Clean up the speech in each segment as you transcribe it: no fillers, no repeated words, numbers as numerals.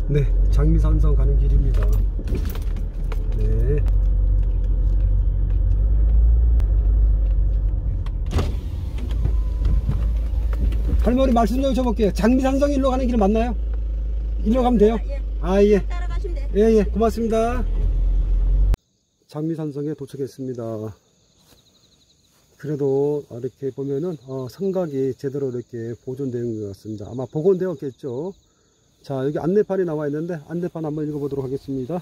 네, 장미산성 가는 길입니다. 네. 할머니 말씀 좀 여쭤볼게요. 장미산성 일로 가는 길 맞나요? 일로 가면 돼요? 예. 아, 예. 따라가시면 돼요. 예, 예. 고맙습니다. 장미산성에 도착했습니다. 그래도 이렇게 보면은 성곽이 제대로 이렇게 보존되어 있는 것 같습니다. 아마 복원되었겠죠. 자, 여기 안내판이 나와 있는데 안내판 한번 읽어보도록 하겠습니다.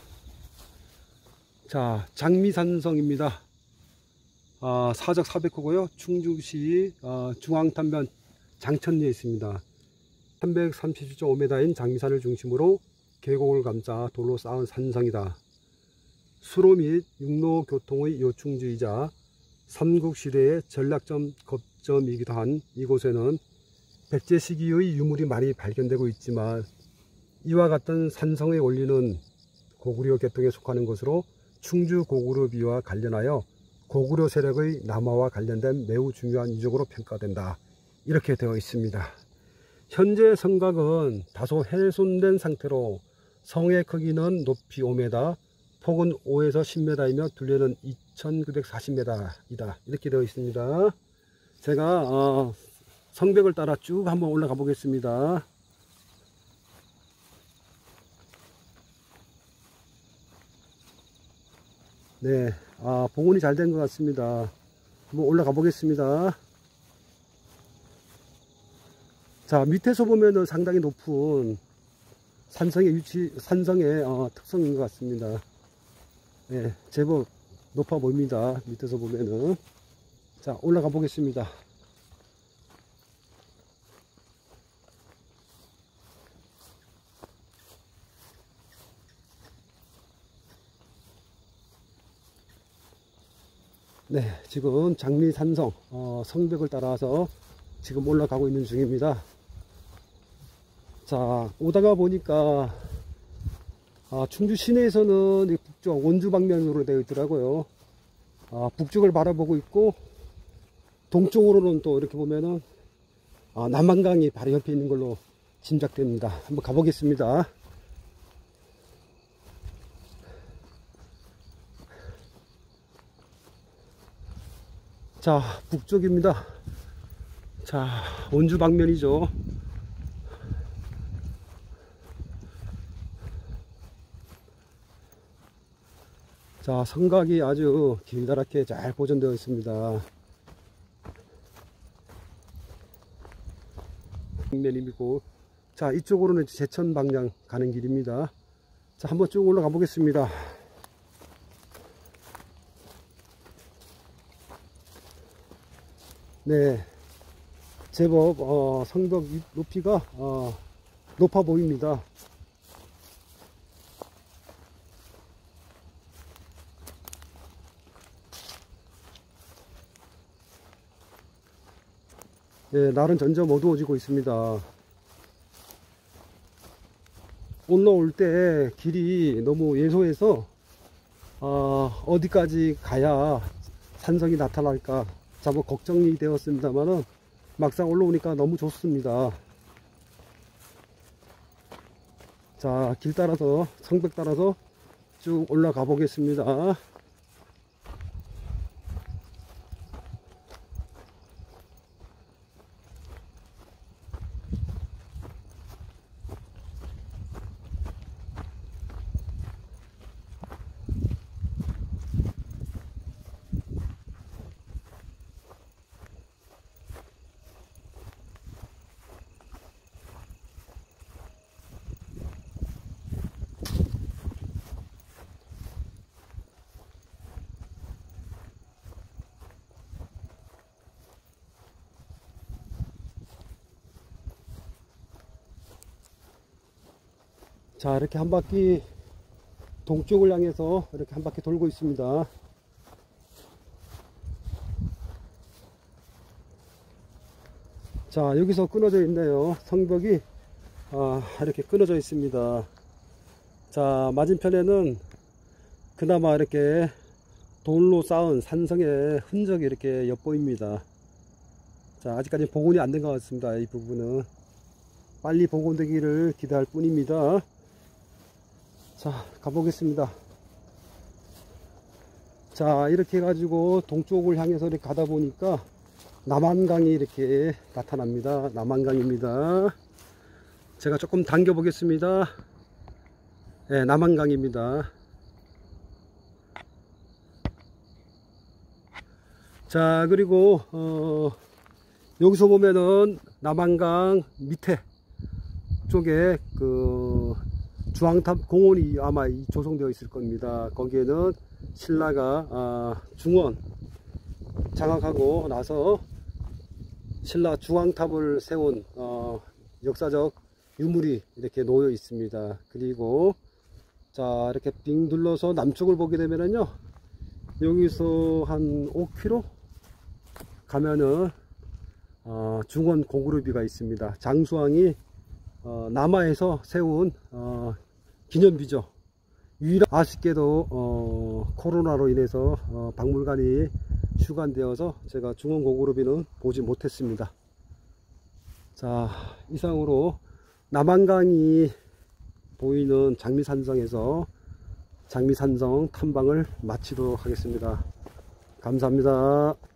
자, 장미산성입니다. 사적 400호고요. 충주시 중앙탄변 장천리에 있습니다. 337.5m인 장미산을 중심으로 계곡을 감싸 돌로 쌓은 산성이다. 수로 및 육로 교통의 요충지이자 삼국시대의 전략점 거점이기도 한 이곳에는 백제 시기의 유물이 많이 발견되고 있지만 이와 같은 산성의 원리는 고구려 계통에 속하는 것으로 충주 고구려비와 관련하여 고구려 세력의 남하와 관련된 매우 중요한 유적으로 평가된다. 이렇게 되어 있습니다. 현재 성곽은 다소 훼손된 상태로 성의 크기는 높이 5m, 폭은 5에서 10m이며 둘레는 2940m이다. 이렇게 되어 있습니다. 제가 성벽을 따라 쭉 한번 올라가 보겠습니다. 네, 복원이 잘 된 것 같습니다. 한번 올라가 보겠습니다. 자, 밑에서 보면은 상당히 높은 산성의 특성인 것 같습니다. 네, 제법 높아 보입니다. 밑에서 보면은. 자, 올라가 보겠습니다. 네, 지금 장미산성 성벽을 따라서 지금 올라가고 있는 중입니다. 자, 오다가 보니까 충주 시내에서는 북쪽 원주 방면으로 되어 있더라고요. 북쪽을 바라보고 있고 동쪽으로는 또 이렇게 보면은 남한강이 바로 옆에 있는 걸로 짐작됩니다. 한번 가보겠습니다. 자, 북쪽입니다. 자, 원주 방면이죠. 자, 성곽이 아주 길다랗게 잘 보존되어 있습니다. 방면이고, 자, 이쪽으로는 제천 방향 가는 길입니다. 자, 한번 쭉 올라가 보겠습니다. 네, 제법 성벽 높이가 높아 보입니다. 네, 날은 점점 어두워지고 있습니다. 올라올 때 길이 너무 예소해서 어디까지 가야 산성이 나타날까 뭐 걱정이 되었습니다만은 막상 올라오니까 너무 좋습니다. 자, 길 따라서 성벽 따라서 쭉 올라가 보겠습니다. 자, 이렇게 한 바퀴 동쪽을 향해서 이렇게 한 바퀴 돌고 있습니다. 자, 여기서 끊어져 있네요. 성벽이 이렇게 끊어져 있습니다. 자, 맞은편에는 그나마 이렇게 돌로 쌓은 산성의 흔적이 이렇게 엿보입니다. 자, 아직까지 복원이 안 된 것 같습니다. 이 부분은 빨리 복원되기를 기대할 뿐입니다. 자, 가보겠습니다. 자, 이렇게 해가지고 동쪽을 향해서 이렇게 가다 보니까 남한강이 이렇게 나타납니다. 남한강입니다. 제가 조금 당겨 보겠습니다. 네, 남한강입니다. 자, 그리고 여기서 보면은 남한강 밑에 쪽에 그 주황탑 공원이 아마 조성되어 있을 겁니다. 거기에는 신라가 중원 장악하고 나서 신라 중앙탑을 세운 역사적 유물이 이렇게 놓여 있습니다. 그리고 자, 이렇게 빙 둘러서 남쪽을 보게 되면은요, 여기서 한 5km 가면은 중원 고구려비가 있습니다. 장수왕이 남하에서 세운 기념비죠. 아쉽게도 코로나로 인해서 박물관이 휴관되어서 제가 중원 고구려비는 보지 못했습니다. 자, 이상으로 남한강이 보이는 장미산성에서 장미산성 탐방을 마치도록 하겠습니다. 감사합니다.